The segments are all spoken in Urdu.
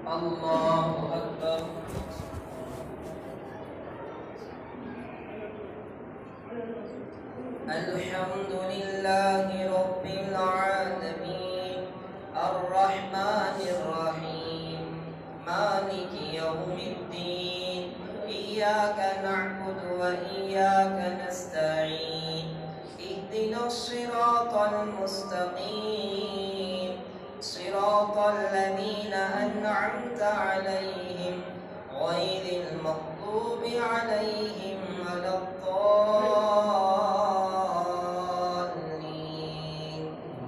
الله أكبر. الحمد لله رب العالمين الرحمن الرحيم مالك يوم الدين إياك نعبد وإياك نستعين اهدنا الصراط المستقيم صراط الذين أنعمت عليهم غير المغضوب عليهم ولا الضالين.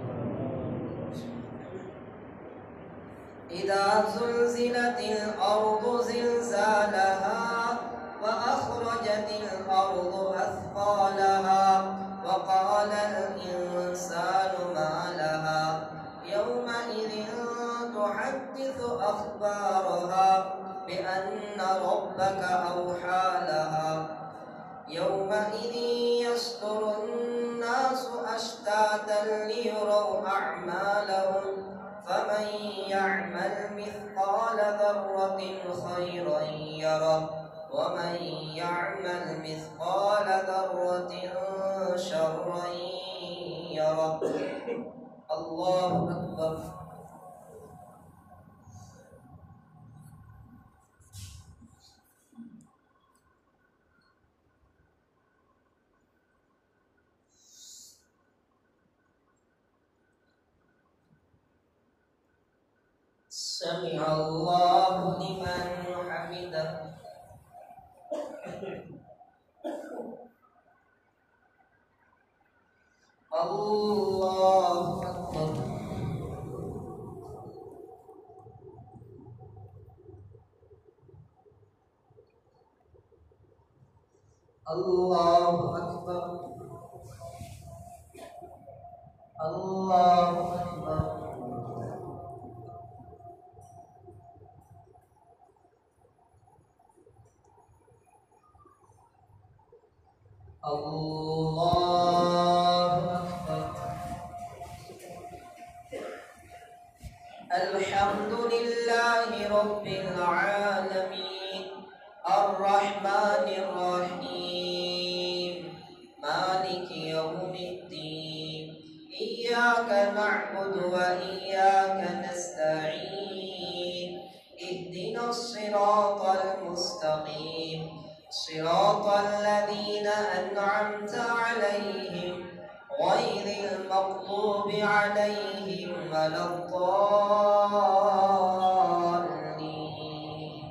إذا زلزلت الأرض زلزالها وأخرجت الأرض أثقالها وقال الإنسان ما لها يومئذ تحدث أخبارها بأن ربك أوحى لها يومئذ يصدر الناس أشتاتا ليروا أعمالهم فمن يعمل مثقال ذرة خيرا يره ومن يعمل مثقال ذرة شرا يره. الله أكبر. سمع الله لمن حمده. الله أكبر. الله أكبر. الله أكبر. الله أكبر. الحمد لله رب العالمين الرحمن الرحيم مالك يوم الدين إياك نعبد وإياك نستعين اهدنا الصراط المستقيم صراط الذين أنعمت عليهم غير المغضوب عليهم ولا الضالين.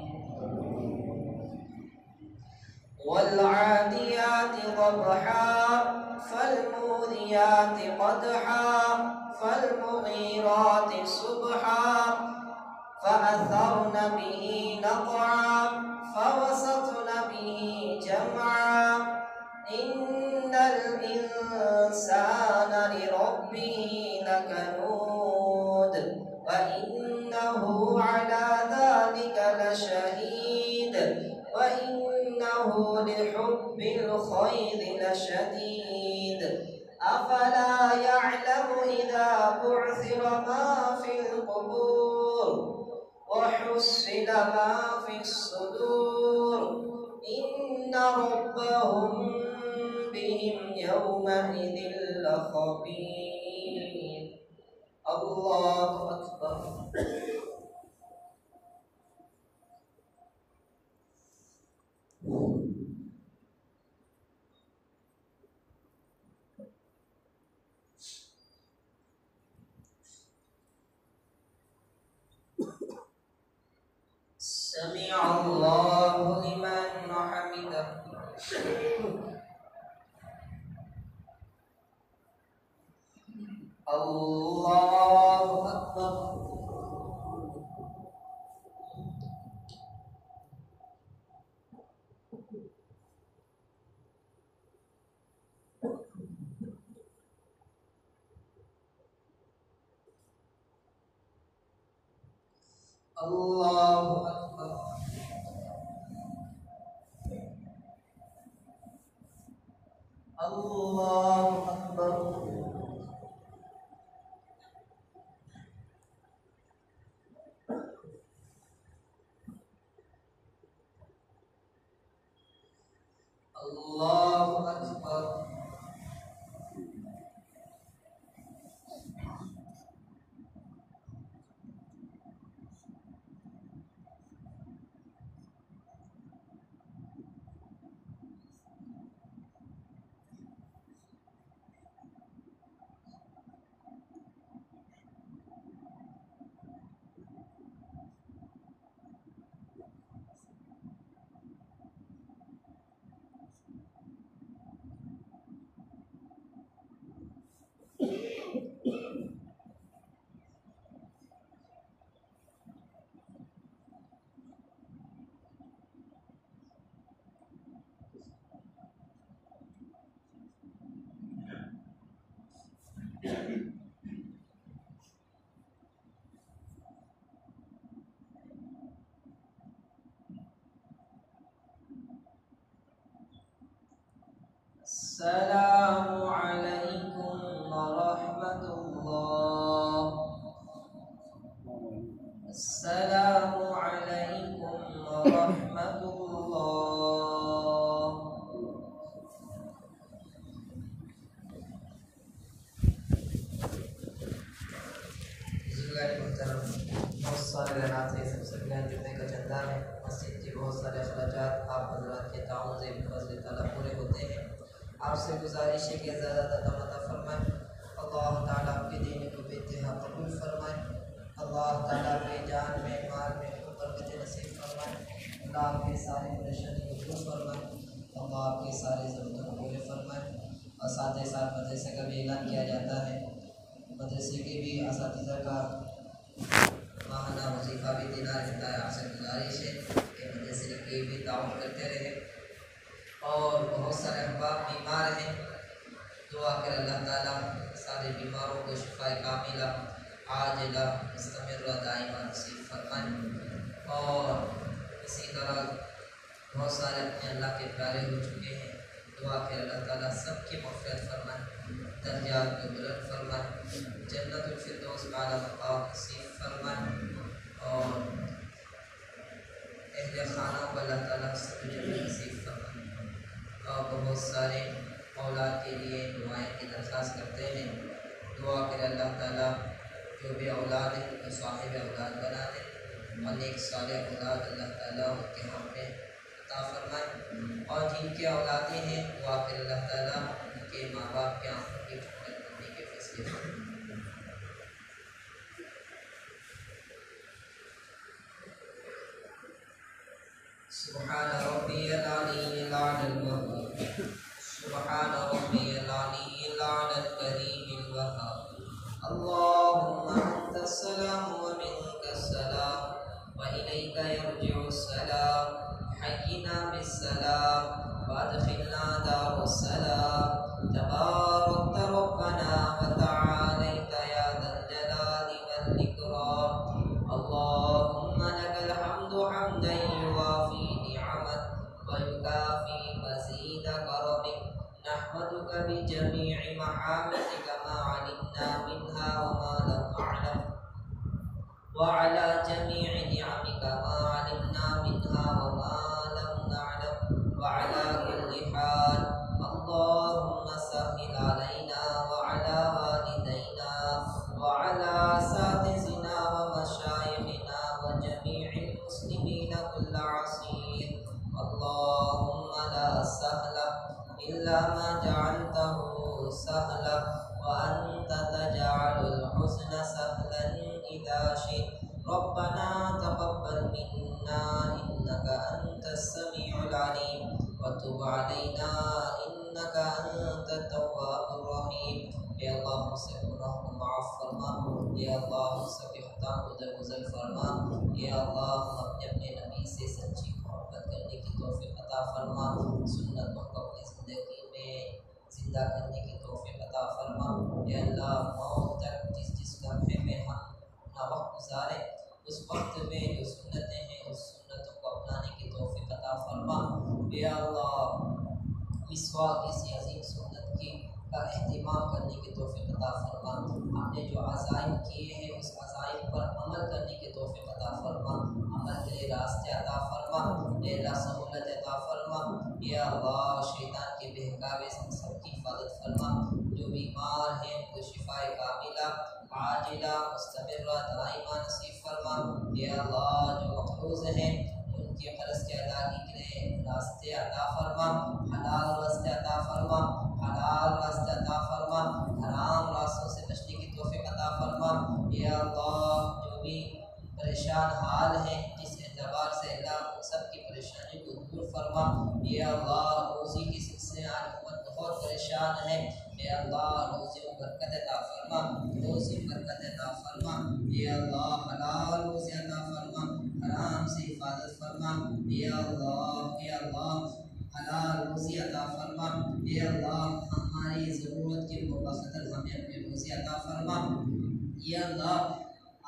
والعاديات ضبحا فالموريات قدحا فالمغيرات صبحا فأثرن به نقعا فوسطن به جمعا إن الإنسان لربه لكنود وإنه على ذلك لشهيد وإنه لحب الخير لشديد أفلا يعلم إذا بعثر ما في القبور وحصل ما في الصدور إن ربهم بهم يومئذ لخبير. الله أكبر. سمع الله لمن حمده. الله أكبر. الله أكبر. الله أكبر. السلام عليكم ورحمة الله. السلام عليكم ورحمة الله. محترم، بہت سارے رنات ہیں، سب سے پہلے جمعے کا چندہ ہے، مسجد کے بہت سارے اخراجات آپ حضرات کے تعاون سے بفضل تعالیٰ پورے ہوتے ہیں. آپ سے گزارش ہے کہ زیادہ عطا فرمائیں. اللہ تعالیٰ آپ کے دین کو بے انتہا قبول فرمائیں. اللہ تعالیٰ کے جان میں مال میں برکت نصیب فرمائیں. اللہ آپ کے سارے پریشانی کو دور فرمائیں. اللہ آپ کے سارے ضرورتوں کو پورے فرمائیں. اور ساتھ ہی ساتھ مدرسے کا بھی اعلان کیا جاتا ہے. مدرسے کے بھی اساتذہ کا ماہانہ وظیفہ بھی دینا رہتا ہے. آپ سے گزارش ہے کہ مدرسے کے بھی تعاون کرتے رہے. اور بہت سارے احباب بیمار ہیں، دعا کر اللہ تعالیٰ سارے بیماروں کو شفاء کاملہ عاجلہ مستمرہ دائمہ نصیب فرمائیں. اور اسی طرح بہت سارے اپنے اللہ کے پیارے ہو چکے ہیں، دعا کر اللہ تعالیٰ سب کی مغفرت فرمائیں، درجات کو بلند فرمائیں، جنت الفردوس اعلیٰ مقام نصیب فرمائیں. اور اہل خانہ کو اللہ تعالیٰ سب جنت نصیب فرمائیں. اور بہت سارے اولاد کے لیے دعائیں کی درخواست کرتے ہیں. دعا کرے اللہ تعالیٰ جو بھی اولاد ہے ان کو صاحب اولاد بنا دے، اور ایک صالح اولاد اللہ تعالیٰ ان کے ہم میں عطا فرمائے. اور جن کے اولادیں ہیں دعا کرے اللہ تعالیٰ ان کے ماں باپ کے آنکھوں کی ٹھنڈک کرنے کے فیصلے فرمائے. سبحان ربی العلی العلی الوہاب، سبحان ربی العلی العلی الکریم الوہاب. اللہم انت السلام ومنک السلام وإلیک یرجع السلام. حینا بالسلام وادخلنا دار السلام. تبارکت ربنا وتعالیت یا ذا الجلال والإکرام. اللہم لک الحمد حمدا یوافی نعمت ویکافی مزید کرمک. نحمدک بجمیع محامدک ما علمنا منها وما لم نعلم، وعلى جميع نعمك ما علمنا منها وما لم نعلم، وعلى كل حال. اللهم سهل علينا وعلى والدينا وعلى أساتذتنا ومشايخنا وجميع المسلمين كل عسير. اللهم لا سهل إلا ما جعلته سهلا، وأنت تجعل الحزن سهلا إذا شئت. ربنا تقبل منا إنك أنت السميع العليم، وتب علينا إنك أنت التواب الرحيم. اے اللہ ہم سے گناہ کو معاف فرما، اے اللہ ہم سے خطا کو درگزر فرما. اے اللہ ہم اپنے نبی سے سچی محبت کرنے کی توفیق عطا فرما، سنتوں کو اپنی زندگی میں زندہ کرنے کی توفیق عطا فرما. اے اللہ موت تک جس لمحے میں ہم اپنا وقت گزارے اس وقت میں جو سنتیں ہیں اس سنتوں کو اپنانے کی توفیق عطا فرما. اے اللہ مسواک کسی عظیم سنت کی کا اہتمام کرنے کی توفیق عطا فرما. ہم نے جو عزائم کیے ہیں اس عزائم پر عمل کرنے کی توفیق عطا فرما، عمل کے لیے راستے عطا فرما. اے اللہ سہولت عطا فرما. اے اللہ شیطان کے بہکاوے سے سب کی حفاظت فرما. جو بیمار ہیں ان کو شفاء کاملہ عاجلہ مستمرہ دائمہ نصیب فرما. اے اللہ جو مقروض ہیں ان کے قرض کے ادائیگی کے لیے راستے عطا فرما، حلال راستے عطا فرما، حلال راستے عطا فرما، حرام راستوں سے بچنے کی توفیق عطا فرما. اے اللہ جو بھی پریشان حال ہیں جس اعتبار سے اللہ ان سب کی پریشانی کو دور فرما. اے اللہ روزی کی سلسلے آج امت بہت پریشان ہے. اے اللہ روزی میں برکت عطا فرما، روزی میں برکت عطا فرما. اے اللہ حلال روزی عطا فرما، حرام سے حفاظت فرما. اے اللہ حلال روزی عطا فرما. اے اللہ ہماری ضرورت کے بقدر ہمیں اپنی روزی عطا فرما. اے اللہ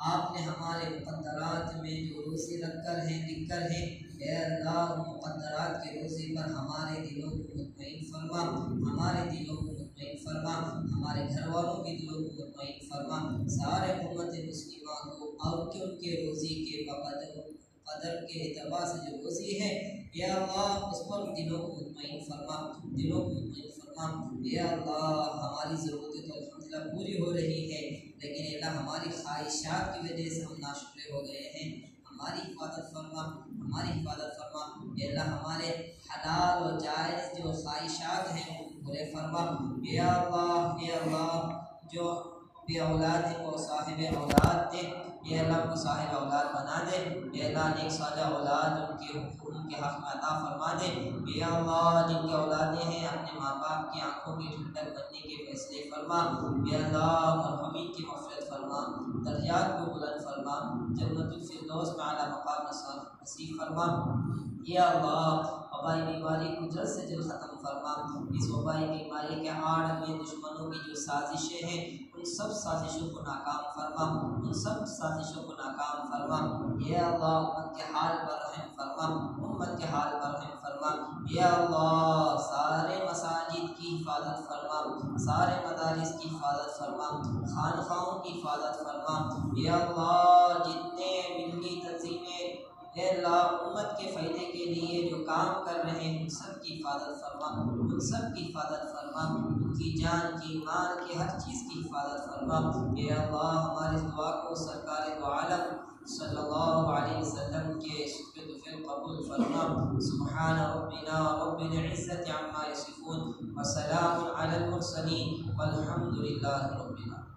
آپ نے ہمارے مقدرات میں جو روزی رکھ کر ہیں لکھ کر ہیں، اے اللہ مقدرات کے روزی پر ہمارے دلوں کو مطمئن فرما، ہمارے دلوں کو مطمئن فرما، ہمارے گھر والوں کے دلوں کو مطمئن فرما، سارے امت مسلمہ کو اور ان کے روزی کے قدر کے اعتبار سے جو روزی ہے یا اللہ اس پر دلوں کو مطمئن فرما، دلوں کو مطمئن فرما۔ یا اللہ ہماری ضرورتیں تو الحمدللہ پوری ہو رہی ہے، لیکن اللہ ہماری خواہشات کی وجہ سے ہم ناشکرے ہو گئے ہیں، ہماری حفاظت فرما، ہماری حفاظت فرما۔ یا اللہ ہمارے حلال و جائز جو خواہشات ہیں ان کو پورے فرما۔ یا اللہ جو بے اولاد ہے وہ صاحب اولاد دے، یا اللہ کو صاحب اولاد بنا دے، یا اللہ نیک صالح اولاد ان کے حق میں عطا فرما دے۔ یا اللہ جن کے اولادیں ہیں اپنے ماں باپ کی آنکھوں کی ٹھنڈک بننے کے فیصلے فرما۔ یا اللہ مرحومین کی مغفرت فرما، درجات کو بلند فرما، جنت الفردوس میں اعلیٰ مقام نصیب فرما۔ یا اللہ وبائی بیماری کو جلد سے جلد ختم فرما، اس وبائی بیماری کے آڑ میں دشمنوں کی جو سازشیں ہیں ان سب سازشوں کو ناکام فرما، ان سب سازشوں کو ناکام فرما۔ یا اللہ امت کے حال پر رحم فرما، امت کے حال پر رحم فرما۔ یا اللہ سارے مساجد کی حفاظت فرما، سارے مدارس کی حفاظت فرما، خانقاہوں کی حفاظت فرما۔ یا اللہ جتنے ملی تنظیمیں اے اللہ امت کے فائدے کے لیے جو کام کر رہے ہیں ان سب کی حفاظت فرما، ان سب کی حفاظت فرما، ان کی جان کی مال کی ہر چیز کی حفاظت فرما۔ اے اللہ ہماری دعا کو سرکار دو عالم صلی اللہ علیہ وسلم کے صدقے تو قبول فرما۔ سبحان ربنا رب العزت عما یصفون وسلام علی المرسلین والحمد للہ رب العالمین۔